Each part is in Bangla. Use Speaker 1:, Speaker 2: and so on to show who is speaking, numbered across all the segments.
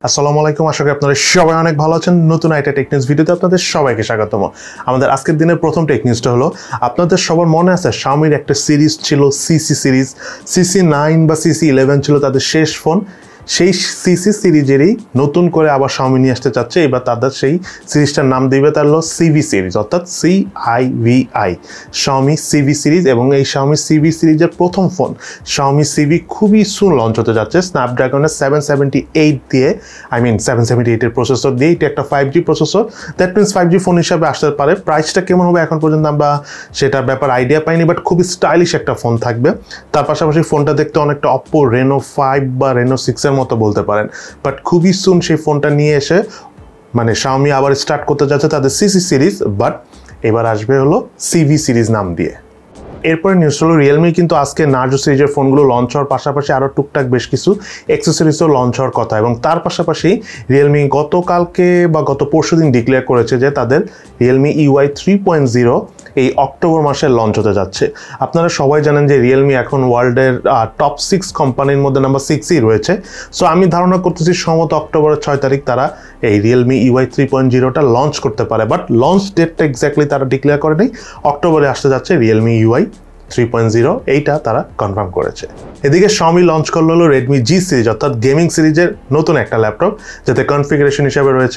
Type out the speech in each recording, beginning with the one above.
Speaker 1: আসসালামু আলাইকুম, আশা করি আপনারা সবাই অনেক ভালো আছেন। নতুন একটা টেক নিউজ ভিডিওতে আপনাদের সবাইকে স্বাগতম। আমাদের আজকের দিনের প্রথম টেক নিউজটা হলো, আপনাদের সবার মনে আছে শাওমির একটা সিরিজ ছিল সিসি সিরিজ, CC9 বা CC11 ছিল তাদের শেষ ফোন। সেই সিসি সিরিজেরই নতুন করে আবার শাওমি নিয়ে আসতে চাচ্ছে। এবার তাদের সেই সিরিজটার নাম দিবে তার হলো সিভি সিরিজ, অর্থাৎ CIVI, শাওমি সিভি সিরিজ। এবং এই শাওমি সিভি সিরিজের প্রথম ফোন শাওমি সিভি খুবই সুন লঞ্চ হতে যাচ্ছে স্ন্যাপড্রাগনের 778 দিয়ে, 778 এর প্রসেসর দিয়ে। এটা একটা 5G processor, that means 5G phone হিসাবে আসতে পারে। প্রাইসটা কেমন হবে এখন পর্যন্ত আমরা সেটার ব্যাপার আইডিয়া পাইনি, বাট খুবই স্টাইলিশ একটা ফোন থাকবে। তার পাশাপাশি ফোনটা দেখতে অনেকটা অপ্পো রেনো 5 বা রেনো 6 এর মতো বলতে পারেন, বাট খুবই সুন সেই ফোনটা নিয়ে এসে শাওমি আবার স্টার্ট করতে যাচ্ছে তাদের সিসি সিরিজ, বাট এবার আসবে হলো সিভি সিরিজ নাম দিয়ে। এরপরে নিউজ হলো, রিয়েলমি কিন্তু আজকে নার্জো সিরিজের ফোনগুলো লঞ্চ হওয়ার পাশাপাশি আরও টুকটাক বেশ কিছু অ্যাক্সেসরিজও লঞ্চ হওয়ার কথা। এবং তার পাশাপাশি রিয়েলমি গতকালকে বা গত পরশুদিন ডিক্লেয়ার করেছে যে তাদের রিয়েলমি EY 3.0 এই অক্টোবর মাসে লঞ্চ হতে যাচ্ছে। আপনারা সবাই জানেন যে রিয়েলমি এখন ওয়ার্ল্ডের টপ 6 কোম্পানির মধ্যে নাম্বার 6ই রয়েছে। সো আমি ধারণা করতেছি সম্ভবত অক্টোবরের 6 তারিখ তারা এই রিয়েলমি EY 3.0টা লঞ্চ করতে পারে, বাট লঞ্চ ডেটটা এক্স্যাক্টলি তারা ডিক্লেয়ার করে নেই। অক্টোবরে আসতে যাচ্ছে রিয়েলমি EY 3.0, এইটা তারা কনফার্ম করেছে। এদিকে শাওমি লঞ্চ করলো হলো রেডমি G সিরিজ, অর্থাৎ গেমিং সিরিজের নতুন একটা ল্যাপটপ, যাতে কনফিগারেশন হিসাবে রয়েছে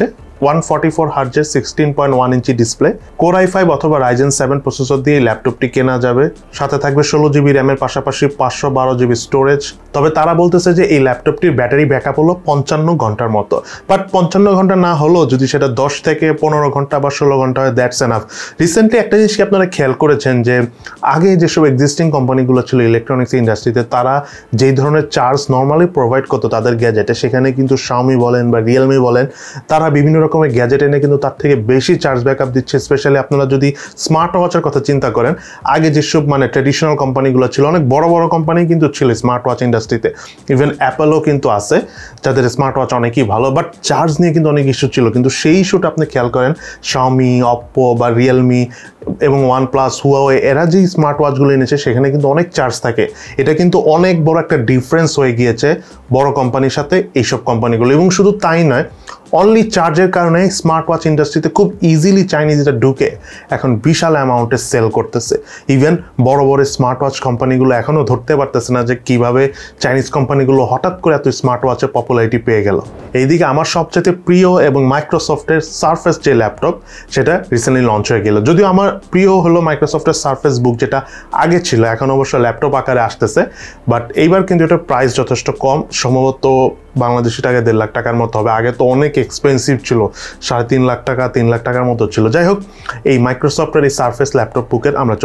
Speaker 1: 144 হার্জের 16.1 ইঞ্চি ডিসপ্লে, কোর i5 অথবা Ryzen 7 প্রসেসর দিয়ে ল্যাপটপটি কেনা যাবে। সাথে থাকবে 16GB র্যামের পাশাপাশি 512GB স্টোরেজ। তবে তারা বলতেছে যে এই ল্যাপটপটির ব্যাটারি ব্যাকআপ হলো 55 ঘন্টার মতো, বাট 55 ঘন্টা না হলেও যদি সেটা 10 থেকে 15 ঘন্টা বা 16 ঘন্টা হয়, দ্যাটস এনাফ। রিসেন্টলি একটা জিনিস কি আপনারা খেয়াল করেছেন যে আগে যেসব এক্সিস্টিং কোম্পানিগুলো ছিল ইলেকট্রনিক্স ইন্ডাস্ট্রিতে, তারা যেই ধরনের চার্জ নর্মালি প্রোভাইড করতো তাদের গ্যাজেটে, সেখানে কিন্তু শাওমি বলেন বা রিয়েলমি বলেন, তারা বিভিন্ন রকমের গ্যাজেট এনে কিন্তু তার থেকে বেশি চার্জ ব্যাকআপ দিচ্ছে। স্পেশালি আপনারা যদি স্মার্ট ওয়াচের কথা চিন্তা করেন, আগে যেসব ট্রেডিশনাল কোম্পানিগুলো ছিল, অনেক বড় বড় কোম্পানি কিন্তু ছিল স্মার্ট ওয়াচ ইন্ডাস্ট্রিতে, ইভেন অ্যাপেলও কিন্তু আছে যাদের স্মার্ট ওয়াচ অনেকই ভালো, বাট চার্জ নিয়ে কিন্তু অনেক ইস্যু ছিল। কিন্তু সেই ইস্যুটা আপনি খেয়াল করেন শাওমি, অপ্পো বা রিয়েলমি এবং OnePlus, হুয়াওয়ে, এরা যে স্মার্ট ওয়াচগুলো এনেছে সেখানে কিন্তু অনেক চার্জ থাকে। এটা কিন্তু অনেক বড় একটা ডিফারেন্স হয়ে গিয়েছে বড় কোম্পানির সাথে এইসব কোম্পানিগুলো। এবং শুধু তাই নয়, অনলি চার্জের কারণে স্মার্ট ওয়াচ ইন্ডাস্ট্রিতে খুব ইজিলি চাইনিজরা ঢুকে এখন বিশাল অ্যামাউন্টে সেল করতেছে। ইভেন বড় বড় স্মার্ট ওয়াচ কোম্পানিগুলো এখনও ধরতে পারতেছে না যে কিভাবে চাইনিজ কোম্পানিগুলো হঠাৎ করে এত স্মার্ট ওয়াচের পপুলারিটি পেয়ে গেল। এইদিকে আমার সবচেয়ে প্রিয় এবং মাইক্রোসফটের সারফেস যে ল্যাপটপ, সেটা রিসেন্টলি লঞ্চ হয়ে গেল। যদিও আমার প্রিয় হলো মাইক্রোসফটের সারফেস বুক, যেটা আগে ছিল, এখন অবশ্য ল্যাপটপ আকারে আসতেছে, বাট এইবার কিন্তু এটার প্রাইস যথেষ্ট কম, সম্ভবত বাংলাদেশি টাকায় 1.5 লাখ টাকার মতো হবে। আগে তো অনেক এক্সপেন্সিভ ছিল, 3.5 লাখ টাকা 3 লাখ টাকার মতো ছিল। যাই হোক, এই মাইক্রোসফটের এই সারফেস ল্যাপটপ বুকের আমরা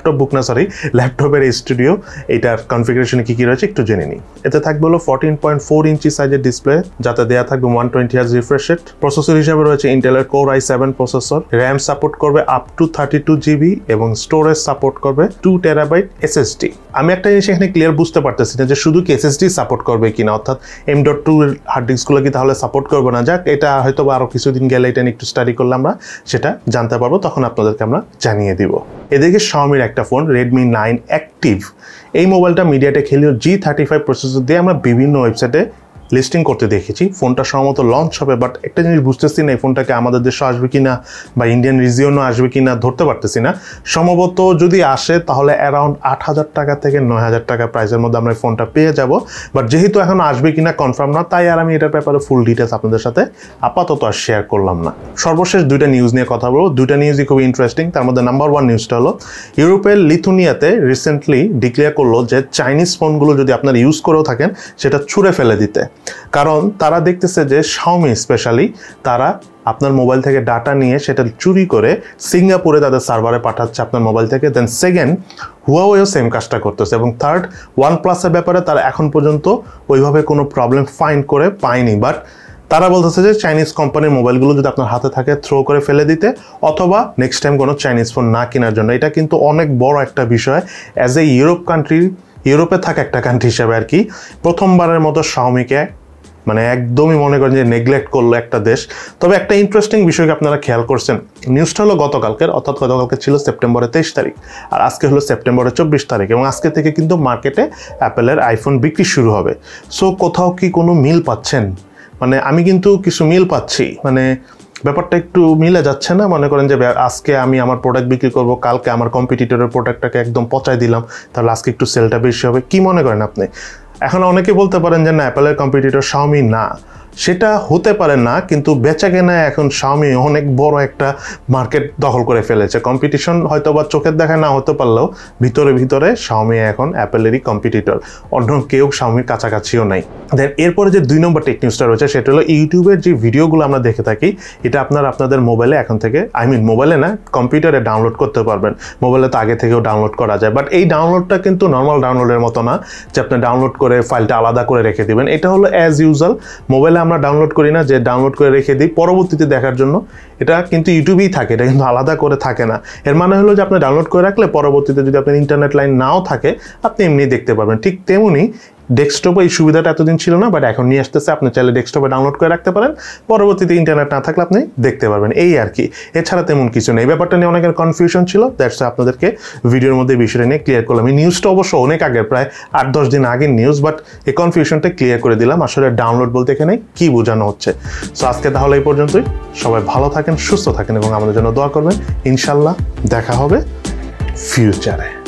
Speaker 1: ল্যাপটপের এই স্টুডিও, এইটার কনফিগারেশনে কী কী রয়েছে একটু জেনে নিই। এতে থাকবে হলো 14.4 ইঞ্চি সাইজের ডিসপ্লে, যাতে দেওয়া থাকবে 120 Hz রিফ্রেশ রেট। প্রসেসর হিসাবে রয়েছে ইন্টেলের core i7 processor, RAM support করবে আপ টু 32GB এবং স্টোরেজ সাপোর্ট করবে 2TB SSD। আমি একটা জিনিস এখানে ক্লিয়ার বুঝতে পারতেছি না যে শুধু কি SSD সাপোর্ট করবে কিনা, অর্থাৎ M.2 হার্ড ডিস্কগুলো কি তাহলে সাপোর্ট করবে না। যাক, এটা হয়তো আরও কিছুদিন গেলে এটা নিয়ে একটু স্টাডি করলে আমরা সেটা জানতে পারবো, তখন আপনাদেরকে আমরা জানিয়ে দিব। এদিকে শাওমির একটা ফোন Redmi 9 অ্যাক্টিভ, এই মোবাইলটা মিডিয়াটেক Helio G35 প্রসেসর দিয়ে আমরা বিভিন্ন ওয়েবসাইটে লিস্টিং করতে দেখেছি। ফোনটা সম্ভবত লঞ্চ হবে, বাট একটা জিনিস বুঝতেছি না এই ফোনটাকে আমাদের দেশে আসবে কিনা বা ইন্ডিয়ান রিজিয়নও আসবে কিনা, ধরতে পারতেছি না। সম্ভবত যদি আসে তাহলে অ্যারাউন্ড 8,000 টাকা থেকে 9,000 টাকা প্রাইসের মধ্যে আমরা এই ফোনটা পেয়ে যাব। বাট যেহেতু এখন আসবে কিনা কনফার্ম না, তাই আর আমি এটার ব্যাপারে ফুল ডিটেলস আপনাদের সাথে আপাতত আর শেয়ার করলাম না। সর্বশেষ দুইটা নিউজ নিয়ে কথা বলবো, দুইটা নিউজই খুবই ইন্টারেস্টিং। তার মধ্যে নাম্বার 1 নিউজটা হলো, ইউরোপের লিথুনিয়াতে রিসেন্টলি ডিক্লেয়ার করলো যে চাইনিজ ফোনগুলো যদি আপনারা ইউজ করেও থাকেন সেটা ছুঁড়ে ফেলে দিতে। কারণ তারা দেখতেছে যে শাওমি স্পেশালি তারা আপনার মোবাইল থেকে ডাটা নিয়ে সেটা চুরি করে সিঙ্গাপুরে তাদের সার্ভারে পাঠাচ্ছে আপনার মোবাইল থেকে। দেন সেকেন্ড, হুয়াওয়েও সেম কাজটা করতেছে। এবং থার্ড, OnePlus-এর ব্যাপারে তারা এখন পর্যন্ত ওইভাবে কোনো প্রবলেম ফাইন্ড করে পায়নি, বাট তারা বলতেছে যে চাইনিজ কোম্পানির মোবাইলগুলো যদি আপনার হাতে থাকে থ্রো করে ফেলে দিতে, অথবা নেক্সট টাইম কোনো চাইনিজ ফোন না কেনার জন্য। এটা কিন্তু অনেক বড় একটা বিষয় অ্যাজ এ ইউরোপে থাকা একটা কান্ট্রি হিসাবে আর কি। প্রথমবারের মতো শাওমিকে একদমই মনে করেন যে নেগলেক্ট করলো একটা দেশ। তবে একটা ইন্টারেস্টিং বিষয়কে আপনারা খেয়াল করছেন, নিউজটা হলো গতকালকের, অর্থাৎ গতকালকে ছিল সেপ্টেম্বরের 23 তারিখ, আর আজকে হলো সেপ্টেম্বরের 24 তারিখ, এবং আজকে থেকে কিন্তু মার্কেটে অ্যাপেলের আইফোন বিক্রি শুরু হবে। সো কোথাও কি কোনো মিল পাচ্ছেন মানে আমি কিন্তু কিছু মিল পাচ্ছি, মানে ব্যাপারটা একটু মিলে যাচ্ছে না। মনে করেন যে আজকে আমি আমার প্রোডাক্ট বিক্রি করব, কালকে আমার কম্পিটিটরের প্রোডাক্টটাকে একদম পচায় দিলাম, তাহলে আজকে একটু সেলটা বেশি হবে। কি মনে করেন আপনি? এখন অনেকে বলতে পারেন যে না, অ্যাপেলের কম্পিটিটর শাওমি না, সেটা হতে পারে না, কিন্তু বেচাকেনায় এখন শাওমি অনেক বড় একটা মার্কেট দখল করে ফেলেছে। কম্পিটিশন হয়তো বা চোখের দেখায় না হতে পারলেও ভিতরে ভিতরে শাওমি এখন অ্যাপেলেরই কম্পিটিটর, অন্য কেউ শাওমির কাছাকাছিও নাই। দেন এরপরে যে 2 নম্বর টেক নিউজটা রয়েছে সেটা হলো ইউটিউবের যে ভিডিওগুলো আমরা দেখে থাকি, এটা আপনাদের মোবাইলে এখন থেকে, মোবাইলে না, কম্পিউটারে ডাউনলোড করতে পারবেন। মোবাইলে তো আগে থেকেও ডাউনলোড করা যায়, বাট এই ডাউনলোডটা কিন্তু নর্মাল ডাউনলোডের মতো না যে আপনি ডাউনলোড করে ফাইলটা আলাদা করে রেখে দিবেন। এটা হলো অ্যাজ ইউজুয়াল, মোবাইলে আমরা ডাউনলোড করি না যে ডাউনলোড করে রেখে দিই পরবর্তীতে দেখার জন্য, এটা কিন্তু ইউটিউবেই থাকে, এটা কিন্তু আলাদা করে থাকে না। এর মানে হলো যে আপনি ডাউনলোড করে রাখলে পরবর্তীতে যদি আপনার ইন্টারনেট লাইন নাও থাকে আপনি এমনি দেখতে পারবেন। ঠিক তেমনি ডেস্কটপে এই সুবিধাটা এতদিন ছিল না, বাট এখন নিয়ে আসতেছে। আপনি চাইলে ডেস্কটপে ডাউনলোড করে রাখতে পারেন, পরবর্তীতে ইন্টারনেট না থাকলে আপনি দেখতে পারবেন, এই আর কি। এছাড়া তেমন কিছু নেই। ব্যাপারটা নিয়ে অনেকের কনফিউশন ছিল, দ্যাটস আপনাদেরকে ভিডিওর মধ্যে বিষয়টা নিয়ে ক্লিয়ার করলাম। এই নিউজটা অবশ্য অনেক আগের, প্রায় 8-10 দিন আগের নিউজ, বাট এই কনফিউশনটা ক্লিয়ার করে দিলাম আসলে ডাউনলোড বলতে এখানে কি বোঝানো হচ্ছে। সো আজকে তাহলে এই পর্যন্তই। সবাই ভালো থাকেন, সুস্থ থাকেন এবং আমাদের জন্য দোয়া করবেন। ইনশাল্লাহ দেখা হবে ফিউচারে।